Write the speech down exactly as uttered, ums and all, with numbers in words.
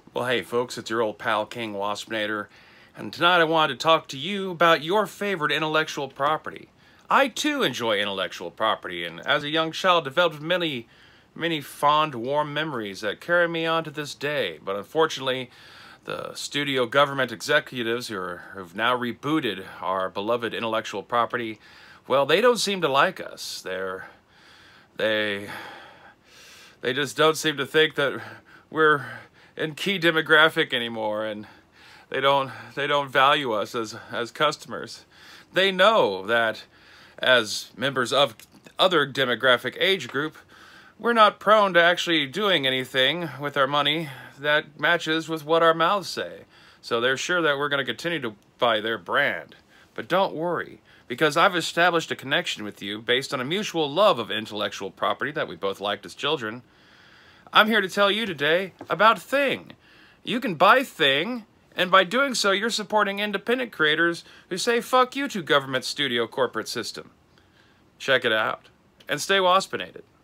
Well, hey folks, it's your old pal King Waspinator, and tonight I wanted to talk to you about your favorite intellectual property. I too enjoy intellectual property, and as a young child developed many, many fond, warm memories that carry me on to this day. But unfortunately, the studio government executives who are, who've now rebooted our beloved intellectual property, well, they don't seem to like us. They're, they, they just don't seem to think that we're in key demographic anymore, and they don't they don't value us as as customers. They know that as members of other demographic age group, we're not prone to actually doing anything with our money that matches with what our mouths say. So they're sure that we're going to continue to buy their brand. But don't worry, because I've established a connection with you based on a mutual love of intellectual property that we both liked as children. I'm here to tell you today about Thing. You can buy Thing, and by doing so, you're supporting independent creators who say fuck you to government studio corporate system. Check it out, and stay waspinated.